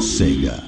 Sega.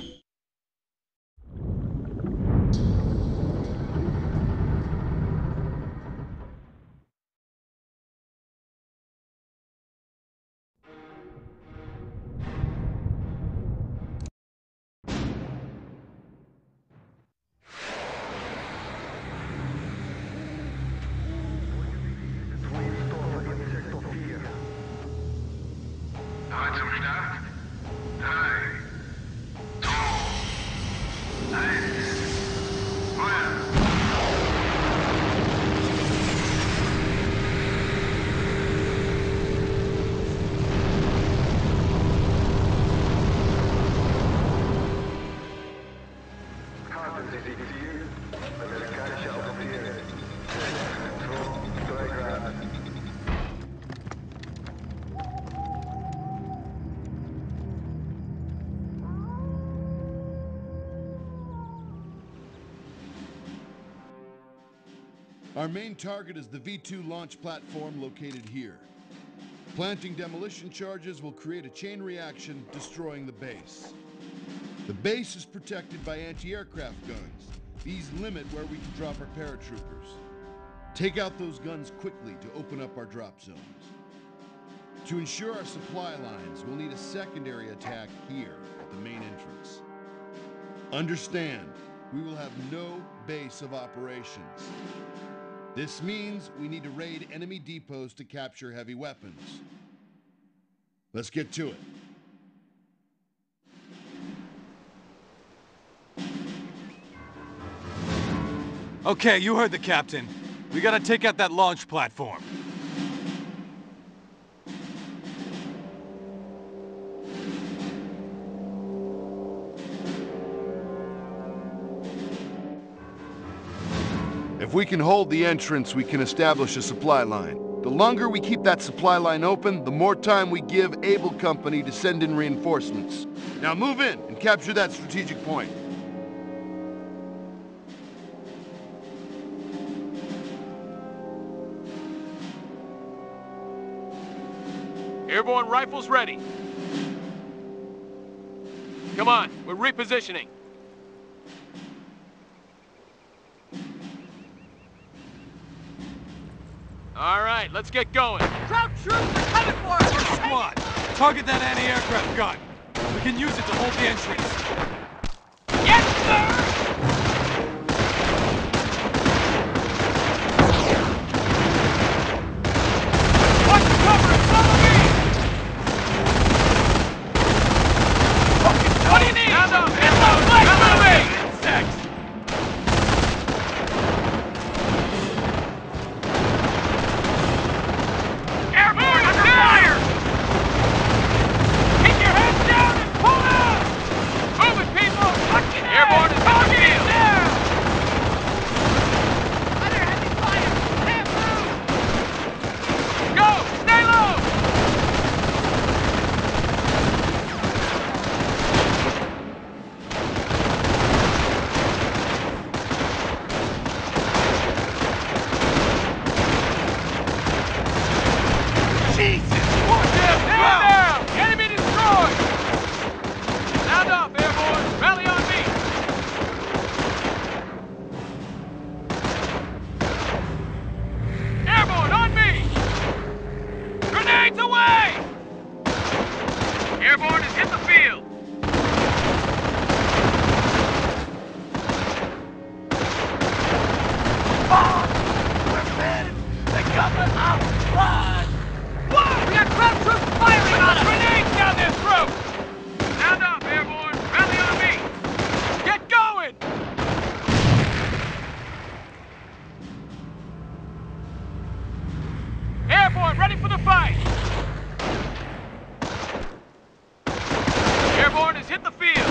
Our main target is the V2 launch platform located here. Planting demolition charges will create a chain reaction, destroying the base. The base is protected by anti-aircraft guns. These limit where we can drop our paratroopers. Take out those guns quickly to open up our drop zones. To ensure our supply lines, we'll need a secondary attack here at the main entrance. Understand, we will have no base of operations. This means we need to raid enemy depots to capture heavy weapons. Let's get to it. Okay, you heard the captain. We gotta take out that launch platform. If we can hold the entrance, we can establish a supply line. The longer we keep that supply line open, the more time we give Able Company to send in reinforcements. Now move in and capture that strategic point. Airborne rifles ready. Come on, we're repositioning. All right, let's get going. Ground troops are coming for us! First squad, target that anti-aircraft gun. We can use it to hold the entrance. Yes, sir! Watch the cover and follow me! What do you need? Now, no, Let's moving! Insects! Airborne under fire! Keep your heads down and pull out! Move it, people! Airborne is on the field! there! Under heavy fire! Can't move! Go! Stay low! Jesus! Watch them! Down! Enemy destroyed! Sound off, airborne! Rally on me! Airborne, on me! Grenades away! Airborne has hit the field! We're finished! They're coming up! Run! Whoa! We got ground troops firing on us! Grenades down their throat! Sound off, airborne! Rally on me! Get going! Airborne, ready for the fight! Airborne has hit the field!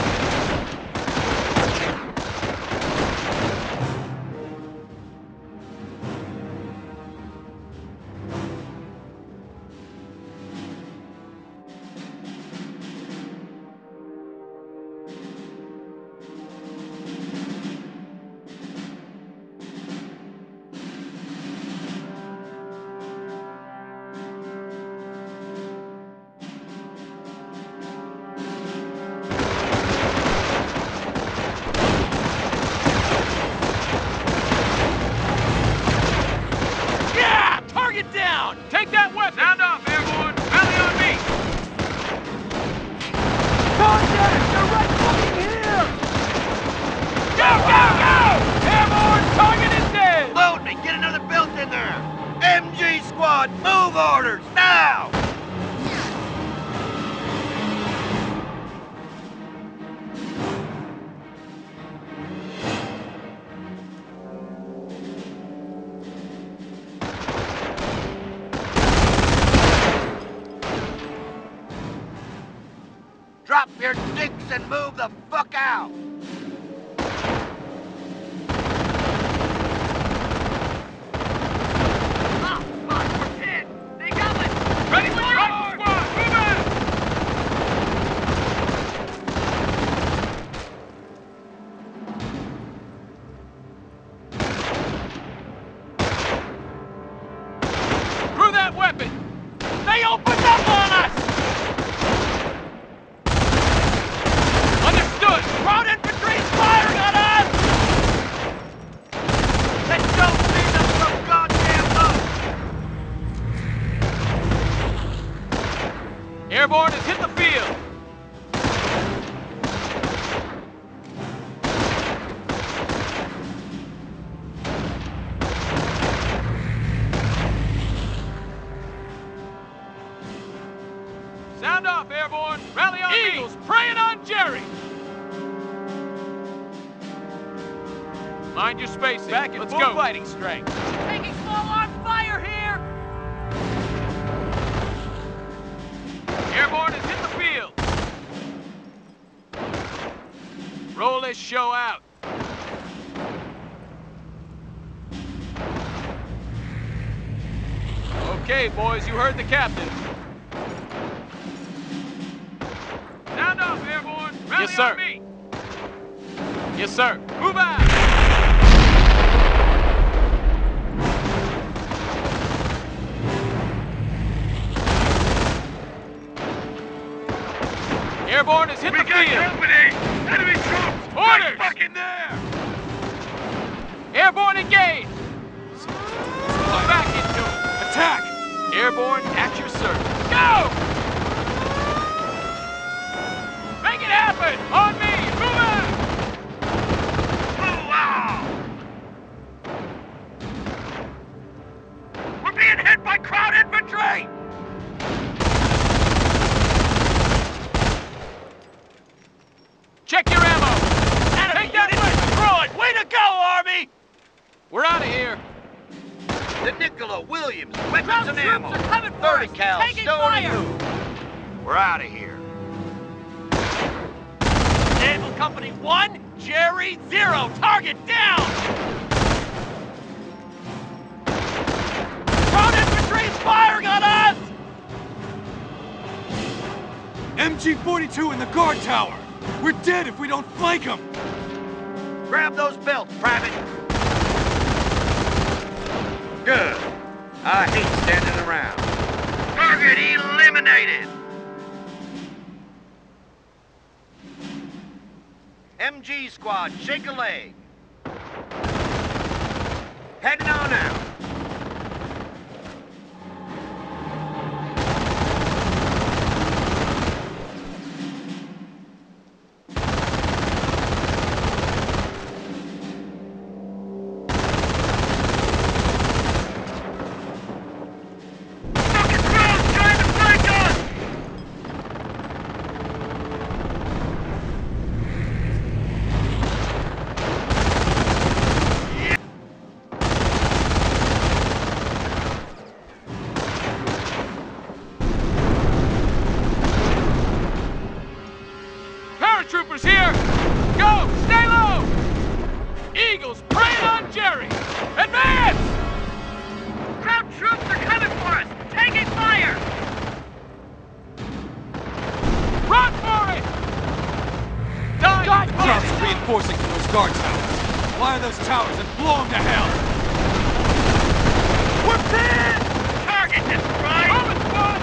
They're right fucking here! Go, go, go! Airborne, target is dead! Load me! Get another belt in there! MG squad, move orders, now! Drop your dicks and move the fuck out! Ready for it! Squad, move out! Through that weapon! They opened up on us! Understood! Ground infantry's firing on us! Then don't see them from goddamn up! Airborne has hit the field! Sound off, Airborne! Rally on Eagles, preying on Jerry! Mind your spacing. Back at full fighting strength. Taking small arms fire here! Airborne has hit the field! Roll this show out. Okay, boys, you heard the captain. Sound off, Airborne! Rally Yes, sir. on me! Yes, sir. Move out! Airborne has hit the field! company! Enemy troops! Orders! Fucking there! Airborne engaged! Pull back into it! Attack! Airborne at your service. Go! Make it happen! On me! Move out! We're being hit by crowd infantry! Check your ammo! Take that way! Destroyed! Way to go, Army! We're out of here! The Nicola, Williams, weapons Ground and troops ammo. are coming for 30 us. cal, Taking stone fire. and move. We're out of here. Naval Company 1, Jerry 0. Target down! Ground infantry is firing on us! MG-42 in the guard tower! We're dead if we don't flank them! Grab those belts, Private. Good. I hate standing around. Target eliminated! MG squad, shake a leg. Heading on out. Paratroopers here! Go! Stay low! Eagles preying on Jerry! Advance! Ground troops are coming for us! Taking fire! Run for it! Die! God damn Trump's it! reinforcing from those guard towers. Fire those towers and blow them to hell! We're pinned! Target destroyed! Moving, squad!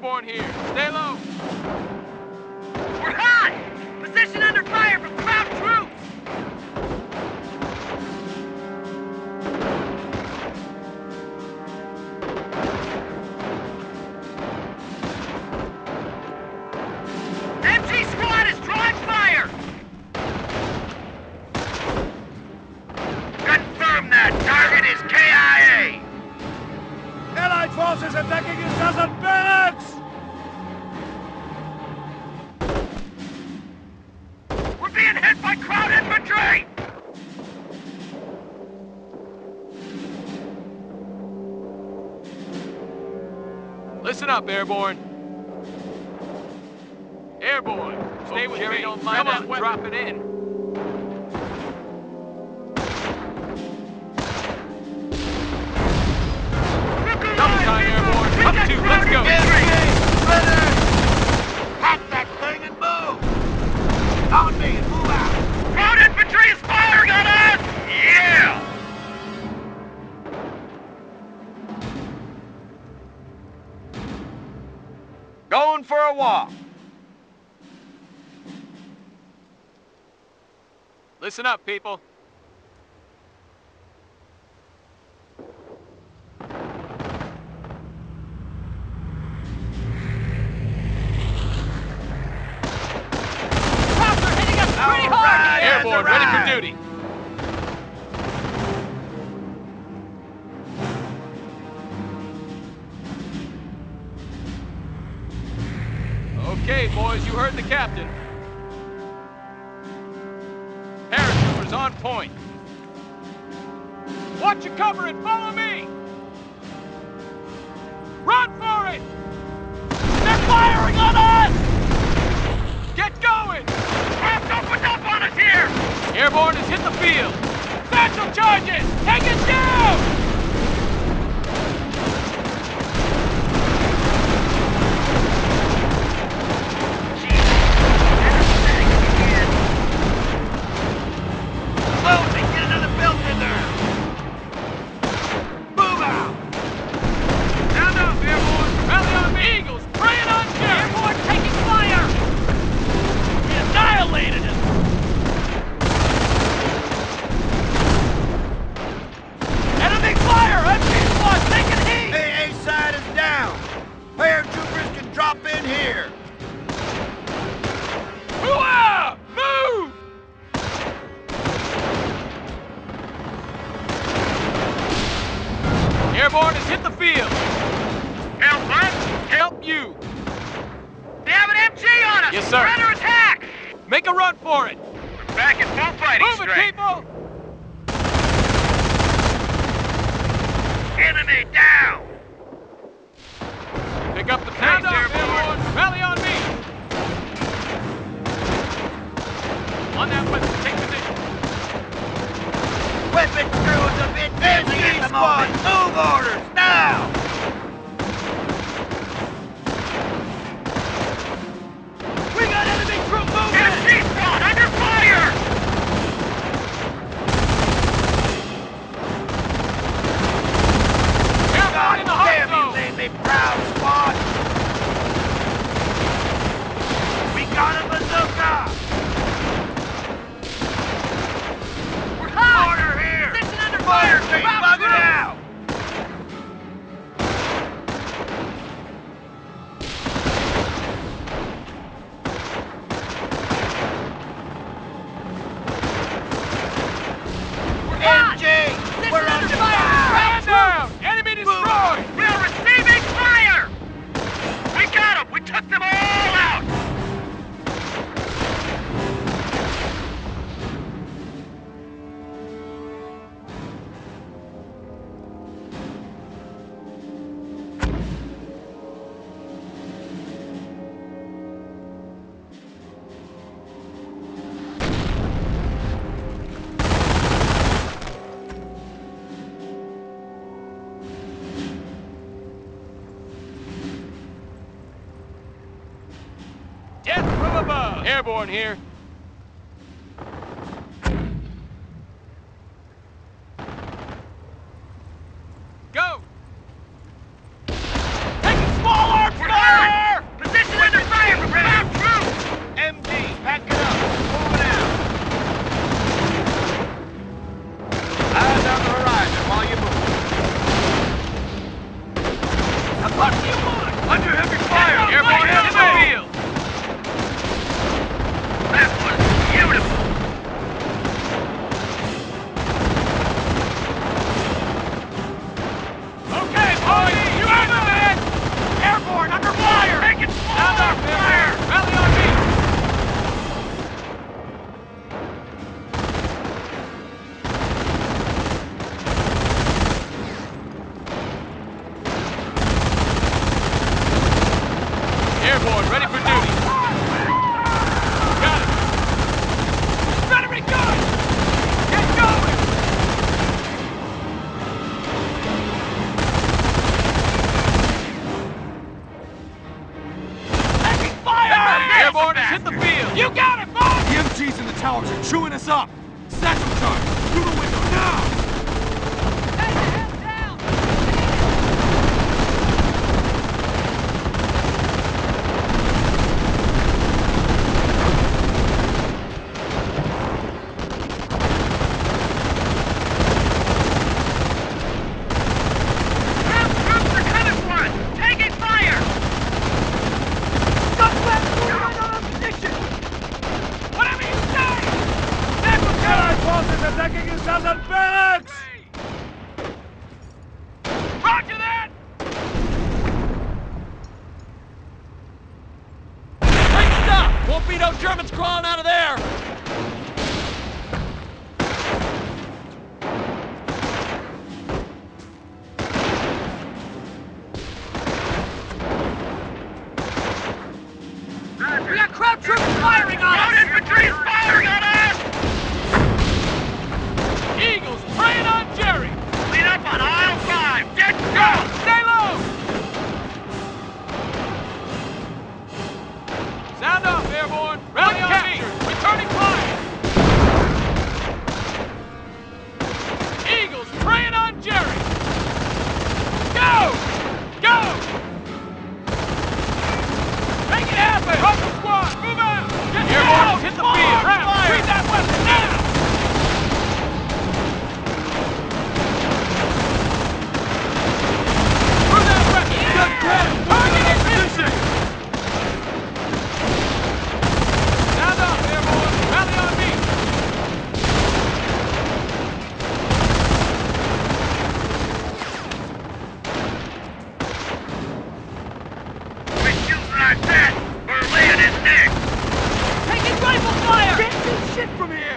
Airborne here. Stay low. We're hot! Position under fire from ground troops! MG squad is drawing fire! Confirm that target is KIA! Allied forces attacking each other barracks! We're being hit by crowd infantry! Listen up, Airborne. Airborne, stay with me. Don't mind that dropping in. Double time, Airborne. Up two, let's go. Pack that thing and move! On me and move out! Crowd infantry is firing on us! Yeah! Going for a walk. Listen up, people. Crowds are hitting us pretty hard! Airborne, ready for duty. Okay, boys, you heard the captain. Paratroopers on point. Watch your cover and follow me! Run for it! They're firing on us! Get going! Crowds opened up on us here! Airborne has hit the field! Satchel charges! Take it down! Move and get another building in there! Move out! Stand up, Airborne! Rally on the Eagles! Praying on Jerry! Airborne taking fire! We annihilated him! Enemy fire! MG squad taking heat! AA side is down! Paratroopers can drop in here! Hooah! Move! Airborne has hit the field! Help us! Help you! They have an MG on us! Yes, sir. We're under attack! Make a run for it! We're back in full fighting Move it, strength! people! Enemy down! Pick up the pace, Airborne! Rally on me! On that weapon, take position! Weapon crew is a bit busy at the moment! Move orders, now! We got enemy troop movement! MG squad under fire! Airborne in the hot Damn you, zone! made me proud, squad! We got a bazooka! We're hot! Order here! Position under Fire fire! team, Ground bug it troops! out! We're hot! MG! Position We're under under fire! fire! Stand down! Enemy destroyed! We are receiving fire! We got them! We took them all out! Death from above! Airborne here. Go! Taking small arms fire! How close do you want? Under heavy fire! Airborne in the field! That was beautiful! Okay, boys! You have it! Airborne, under fire! Take it Sound off, fire! Rally on me! Airborne, ready for duty. Got it. Battery gun! Get going! Taking fire! Airborne has hit the field. You got it, boss! The MGs in the towers are chewing us up! Satchel charge! Through the window now! Ground troops are coming for us! Taking fire! Whatever you say! Allied forces attacking in southern barracks! Roger that! Great stuff! Won't be no Germans crawling out of there! We got crowd troops firing on Ground us! infantry is firing on us! Eagles preying on Jerry! Clean up on aisle 5! Get go! Stay low! Sound off, Airborne! Rally on me! Returning fire! Eagles preying on Jerry! Go! Go! Make it happen! Rifle squad, move out! Get Airborne, hit the field! Read that weapon now! Move that weapon! Good grab! Target in position! Sound off, Airborne! Rally on me! We're shooting like that! We're laying it next! Taking rifle fire! Can't see shit from here!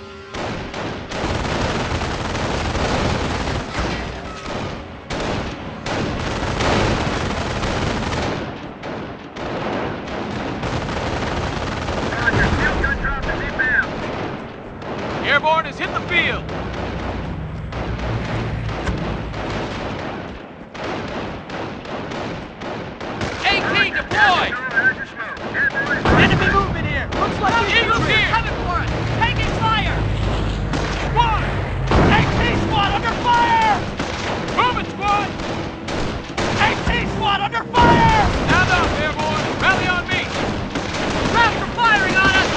Roger, field gun drop is inbound! Airborne has hit the field! AT deployed! Enemy movement here! Looks like the Eagles here! Coming for us! Taking fire! Squad! AT squad under fire! Moving, squad! AT squad under fire! Sound off, Airborne! Rally on me! Crowds are firing on us!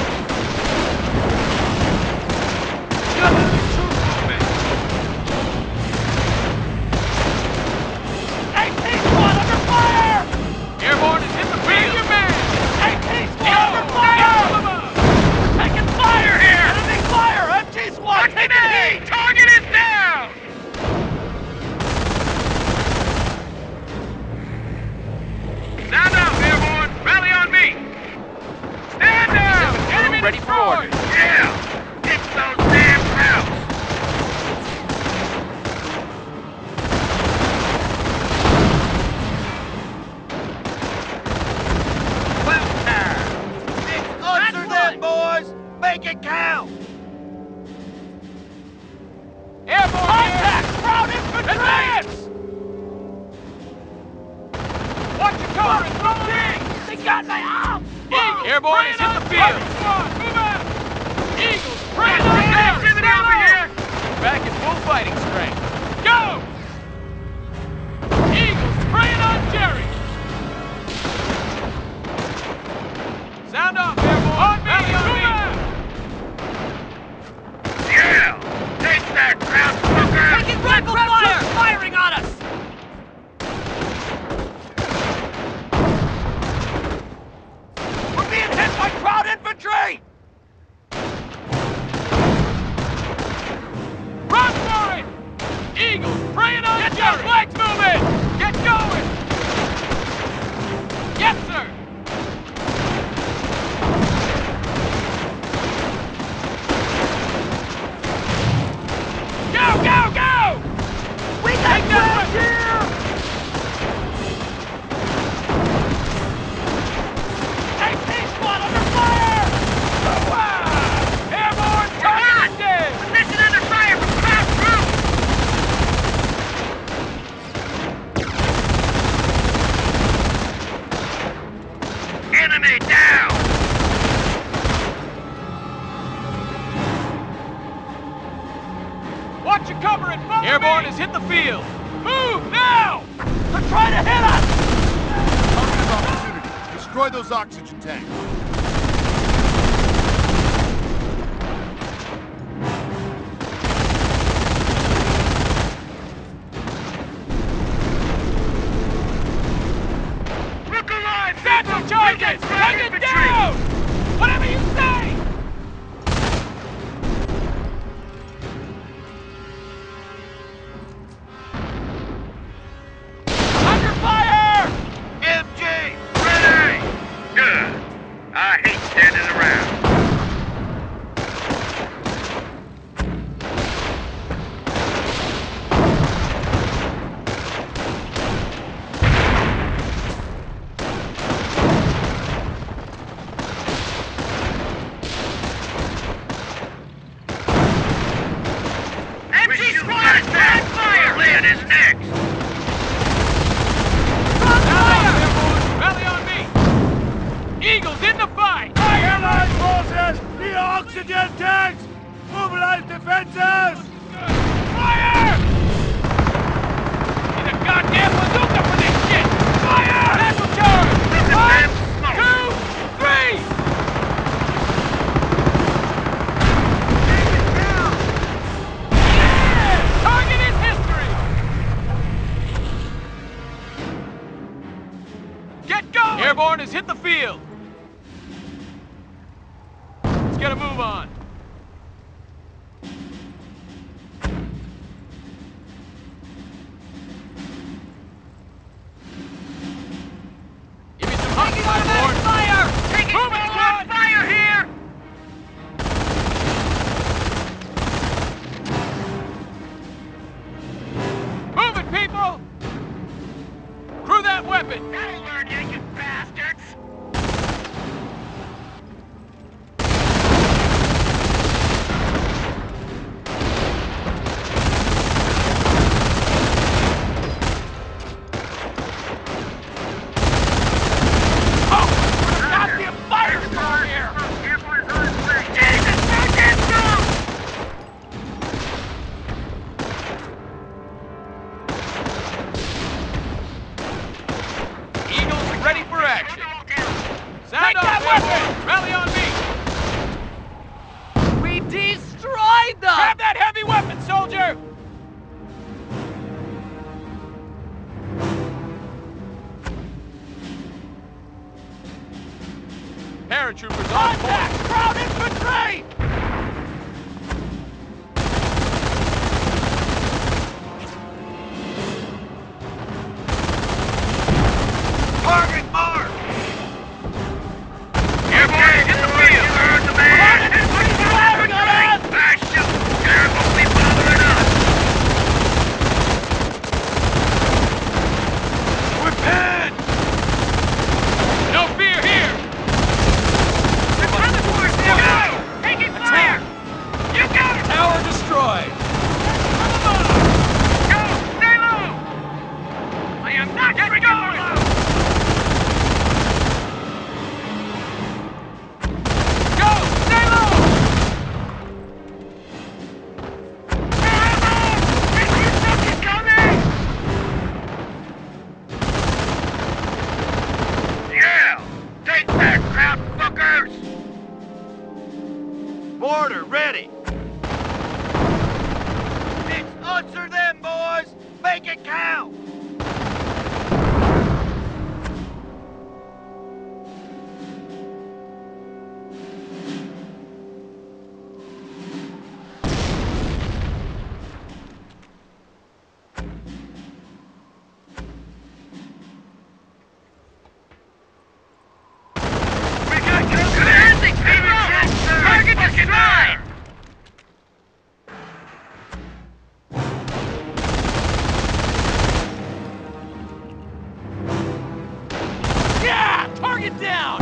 AT squad under fire! Airborne has hit the field! Your man! AT squad under fire! Taking fire here! Enemy fire! MG squad taking heat! Target is down! Stand up, Airborne! Rally on me! Stand down! Enemy ready for destroyed! order. Yeah! Get those damn crowds! Answer that, boys! Make it count! Airborne Contact! here! Crowd infantry! Advance! Watch your cover and throw it! They got my arm! Airborne has hit the field! Squad, move out! Eagles, preying on Jerry! Activity over here! Back at full fighting strength. Go! Eagles preying on Jerry! Sound off, Airborne! On me! Rally on me! Yeah! Take that, ground fucker! Taking rifle fire! Firing on us! field! Move now! They're trying to hit us! Target opportunity. Destroy those oxygen tanks. Look alive! Satchel charges! Take it down! Whatever you say! Under fire! MG! Ready! Good. I hate standing around. MG squad is on fire! Lynn is next! Rally on me! Eagles in the fight! Allied forces! The oxygen tanks! Mobilize defenses! Fire! Need a goddamn bazooka for this shit! Fire! Satchel charge! Look at them smoke! 2, 3! Yeah! Target is history! Get going! Airborne has hit the field! Let's get a move on. Give me some hunt, Airborne! Fire! Taking Move it, full squad! on fire here! Move it, people! Crew that weapon! That'll learn you, you bastards! Oh! There's a goddamn firestorm here! Airborne is on its way! Jesus, fucking move! Eagles ready for action! Sound Take off, that Airborne! Rally on me! We destroyed them! Grab that heavy weapon, soldier! Paratroopers on Contact! point! Ground infantry! Target mark! Airborne in the field! Earn the man! Firing on us! Ah, shoot! There won't be bothering us! We're pinned! No fear here! The transport's there! Go! Taking fire! You got it! Tower destroyed! Go! Stay low! I am not going! Go! Stay low! Yeah! Take that crap, fuckers! Border ready! It's us or them, boys! Make it count! We got company! Target destroyed! Yeah! Target down!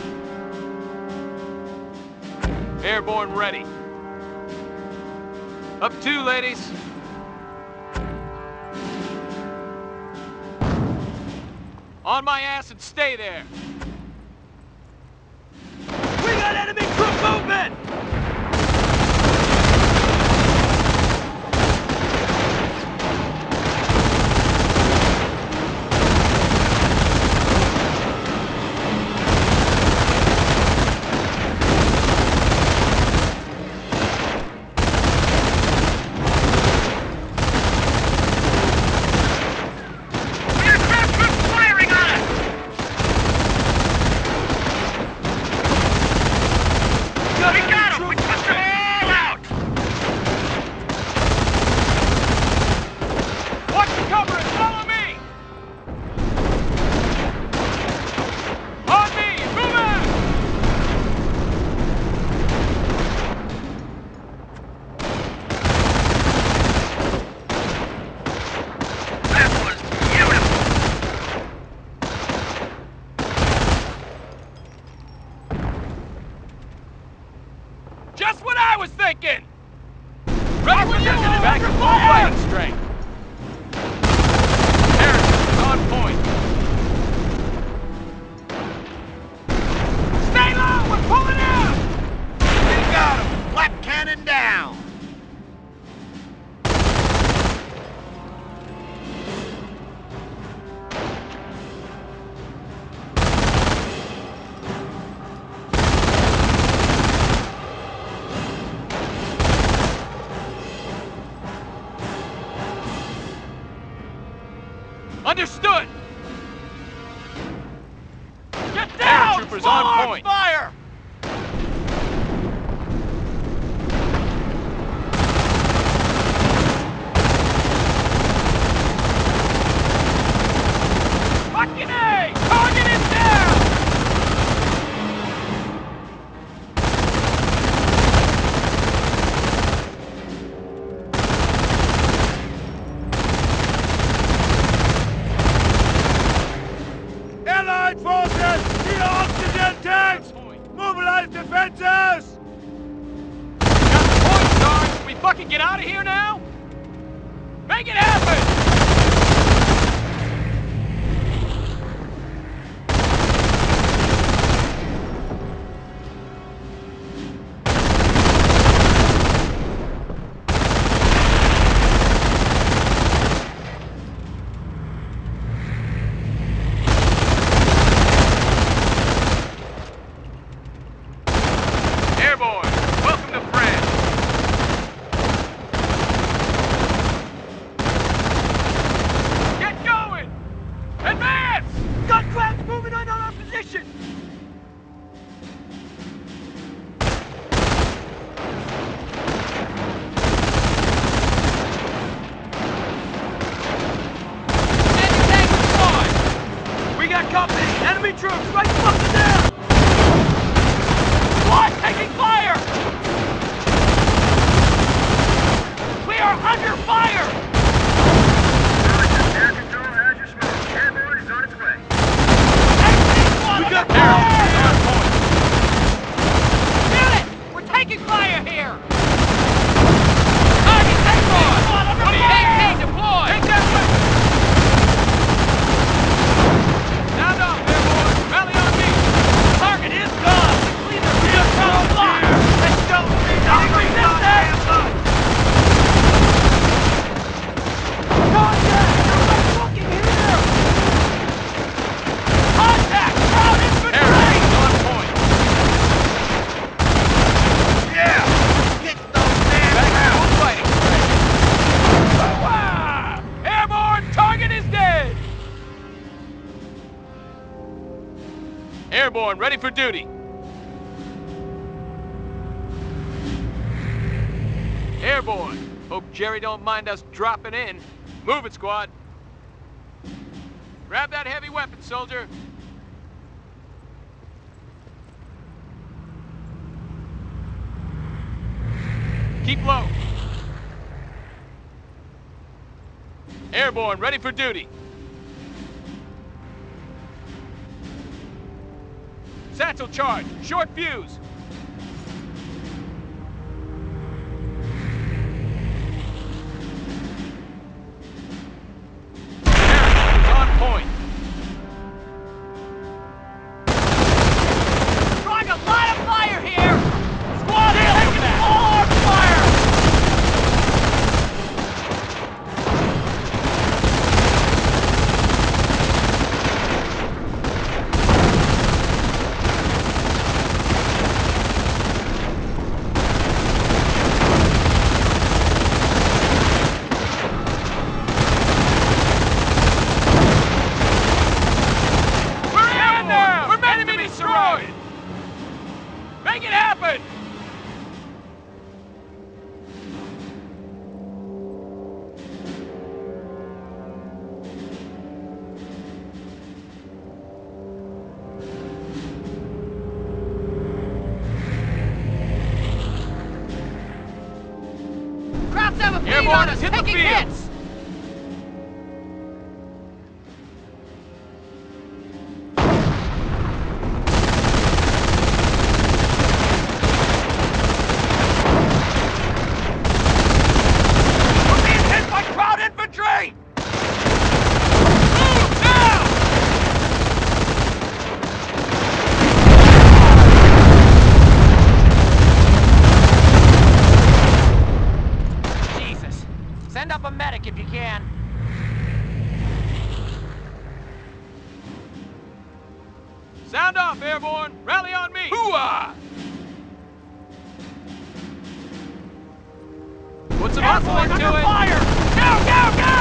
Airborne ready. Up 2, ladies. On my ass and stay there. We got enemy troop movement! Just what I was thinking! Ready when you are! Back to full fighting strength! Harrison, on point. Stay low! We're pulling out! We got him! Flak cannon down! Understood! Get down! Paratroopers on point! Fire! Fucking A! Target is down! Allied forces! Need oxygen tanks! Mobilize defenses! Got the point, Sarge! Can we fucking get out of here now? Make it happen! Airborne, welcome to France. Get going! Advance! Got crabs moving on our position! Anti-tank deployed! We got company! Enemy troops right fucking there! Squad taking fire! We are under fire! Air control has your smoke. Airborne is on its way. We got Paratroopers on point. Damn it! We're taking fire here! Target takeoff! under AK deployed! Take that way! Stand up, airborne! Rally on me! Target is gone! Clean the rear front block! Let's go! Contact! Nobody looking here! Contact! Ground infantry! Airborne on point. Yeah! Get those damn Back to rounds! full fighting strength. Airborne, target is dead! Airborne, ready for duty. Airborne, hope Jerry don't mind us dropping in. Move it, squad. Grab that heavy weapon, soldier. Keep low. Airborne, ready for duty. Satchel charge, short fuse. Airborne has hit the taking field. hits! We're being hit by crowd infantry! Move now! Jesus. Send up a medic if you can. Sound off, Airborne! Rally on me! Hooah! Put some hustle into it! Fire! Go, go, go!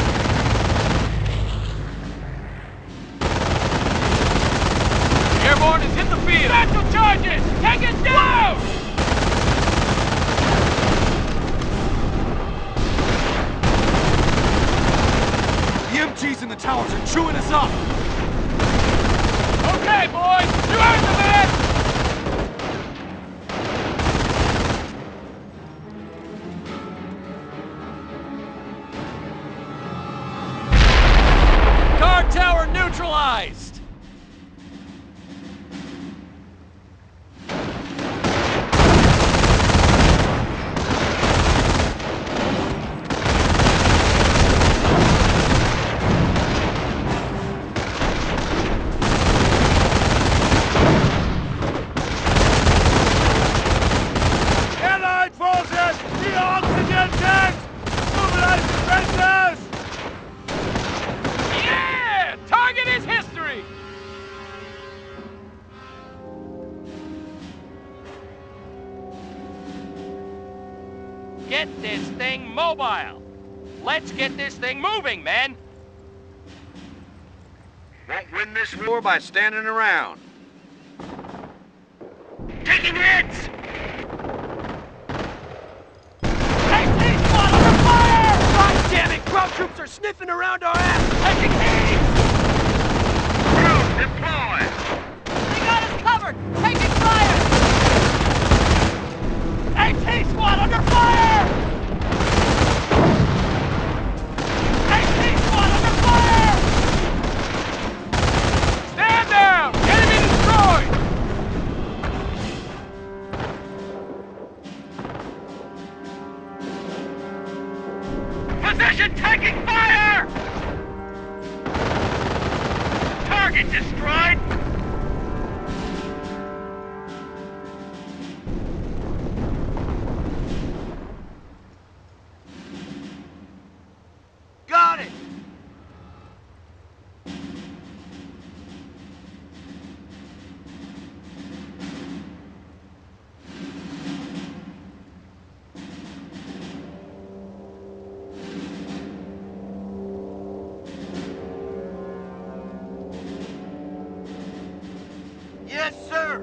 Airborne has hit the field! Special charges! Take it down! The MGs in the towers are chewing us up! Okay, boys! You heard the man! Guard tower neutralized! Allied forces! The oxygen tanks! Mobilize defenses! Yeah! Target is history! Get this thing mobile! Let's get this thing moving, men! Won't win this war by standing around. Taking hits! God damn it! Ground troops are sniffing around our ass! Taking heat! Crew, deploy! They got us covered! Taking fire! AT squad under fire! AT squad under fire! Stand down! Enemy destroyed! Position taking fire! Target destroyed! Got it! Yes, sir!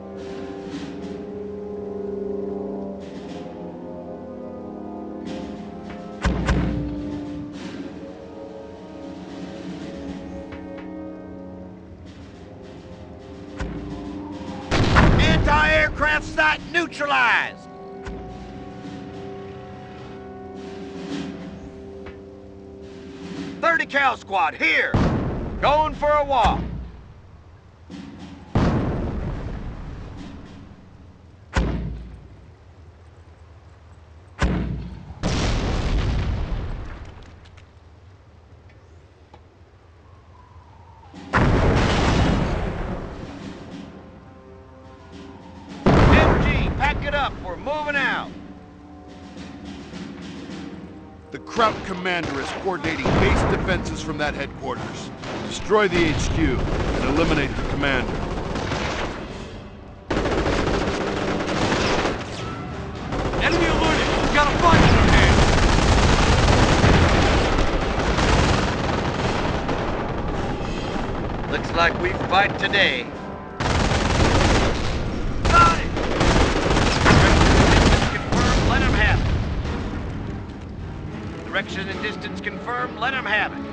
Anti-aircraft site neutralized! .30 cal squad here! Going for a walk! MG, pack it up, we're moving out! The Kraut commander is coordinating base defenses from that headquarters. Destroy the HQ and eliminate the commander. Enemy alerted! We got a fight in our hands! Looks like we fight today. Got it! Distance confirmed, let him have it. Direction and distance confirmed, let him have it.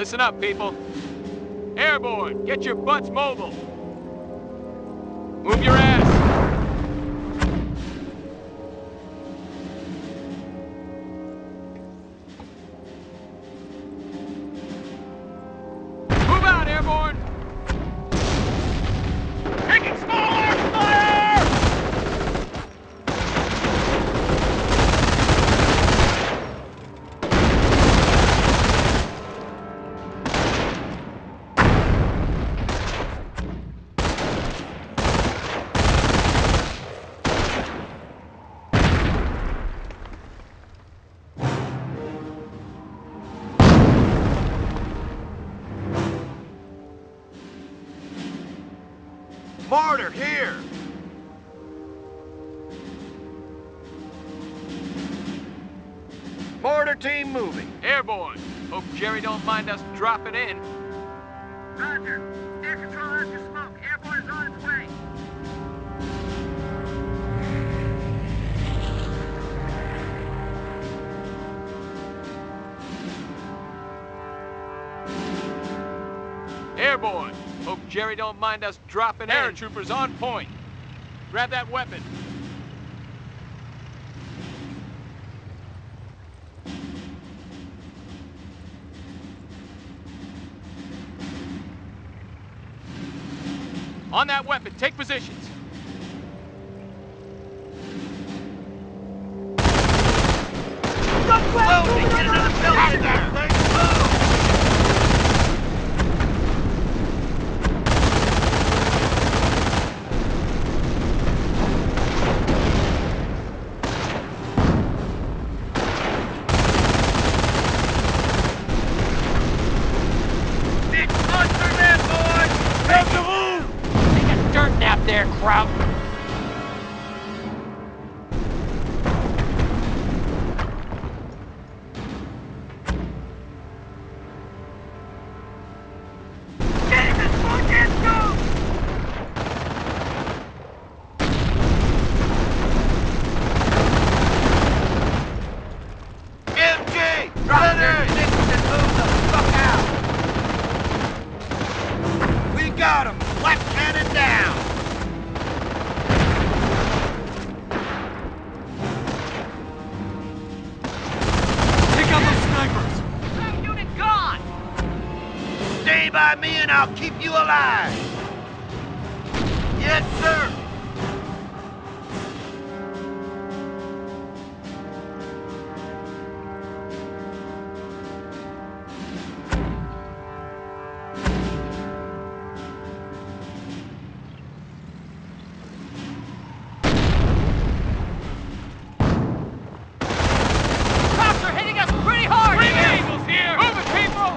Listen up, people. Airborne, get your butts mobile. Move your ass. Move out, Airborne. Taking small arms fire! Mortar, here! Mortar team moving. Airborne. Hope Jerry don't mind us dropping in. Roger. Air control after smoke. Airborne is on its way. Airborne. Hope Jerry don't mind us dropping in. Paratroopers on point. Grab that weapon. On that weapon, take positions. Loading! Get another building in there! Let's move! Big monster man, boys! Take the move! Take a dirt nap there, Kraut. Jesus, fucking go! MG! Drop their Ready! positions and move the fuck out. We got him! Left cannon down! Take out those snipers! That unit gone. Stay by me and I'll keep you alive! Yes, sir! Cops are hitting us pretty hard Green here. Eagles here! Move it, people!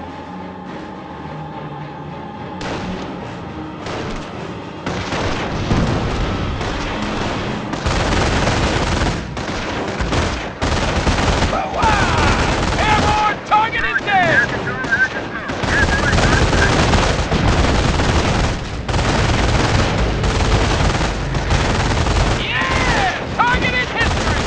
Airborne, target is dead! Yeah! Target is history!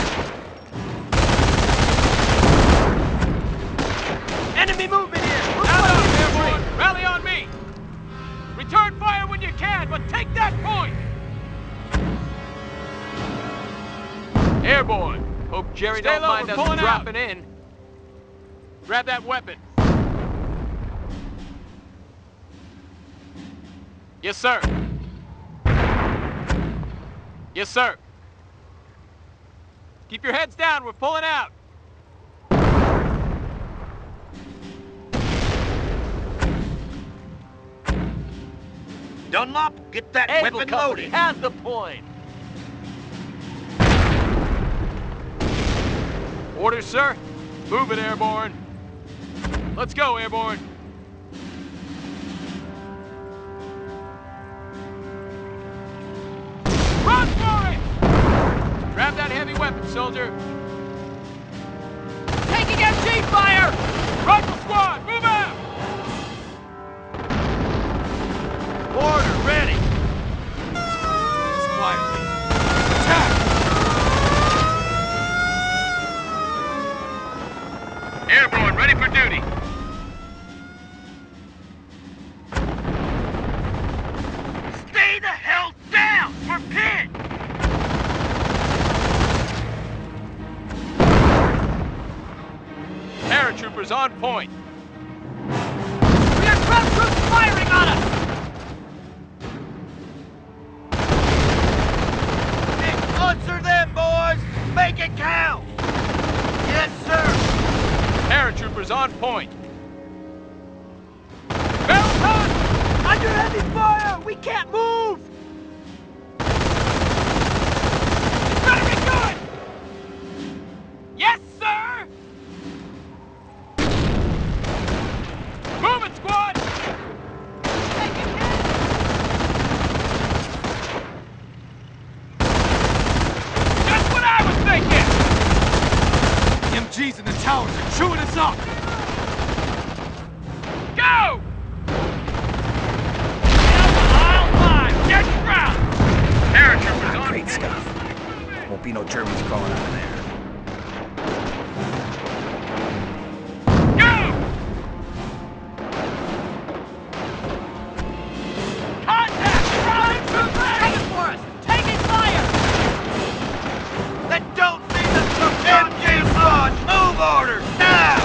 Enemy movement here. Looks Now like up, infantry. Airborne! Rally on me! Return fire when you can, but take that point! Airborne! Hope Jerry Stay don't low, mind we're us pulling out. dropping in. Grab that weapon. Yes, sir. Yes, sir. Keep your heads down, we're pulling out. Dunlop, get that Able weapon Company loaded! has the point. Orders, sir. Move it, Airborne. Let's go, Airborne. Run for it! Grab that heavy weapon, soldier. Taking MG fire. Rifle squad, move out! Order ready! Quietly. Attack! Airborne, ready for duty. Paratroopers on point. We have ground troops firing on us! Answer them, boys! Make it count! Yes, sir! Paratroopers on point. Barrel touch! Under heavy fire! We can't move! It's better be good! Yes, sir! Move it, squad! Taking hit! Just what I was thinking! MGs in the towers are chewing us up! Go! Get ground! Paratroopers on Great stuff. Won't be no Germans crawling out of there. Go! Contact! Ground troops coming for us! Taking fire! That don't leave us some MG launch! Move orders, now!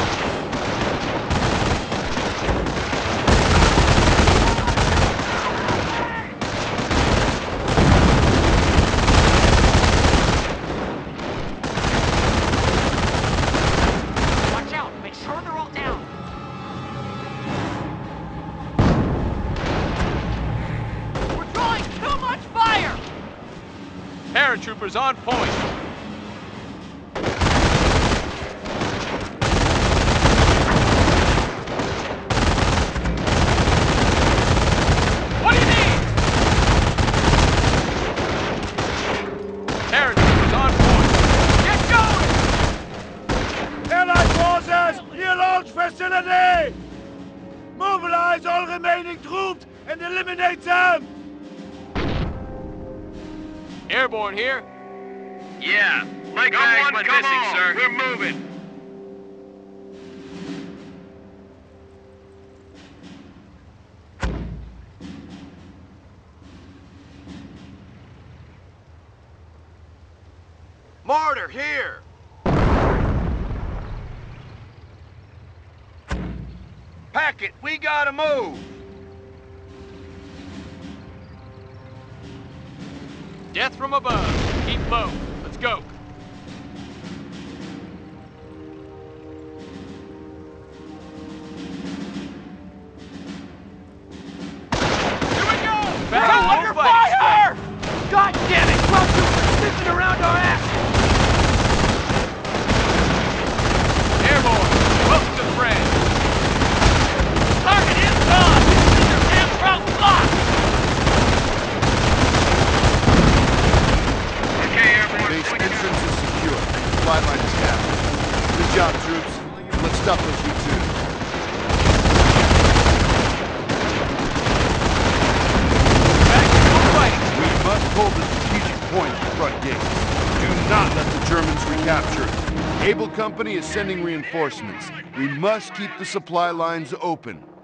Watch out! Make sure they're all down! We're drawing too much fire! Paratroopers on point. What do you need? Paratroopers on point. Get going! Allied forces, near launch facility! Mobilize all remaining troops and eliminate them! Airborne here. Yeah, leg bags went missing, sir. We're moving. Mortar, here! Packet, we gotta move! Death from above. Keep low. Let's go. Here we go! We're under fire! God damn it! Ground troops are sniffing around our asses! Airborne. Welcome to friend. Target is gone! This is damn route blocked! Okay, airborne. Base entrance is secure. Flight line is captured. Good job, troops. Let's stop those V2s. We must hold the strategic point at the front gates. Do not let the Germans recapture it. Able Company is sending reinforcements. We must keep the supply lines open.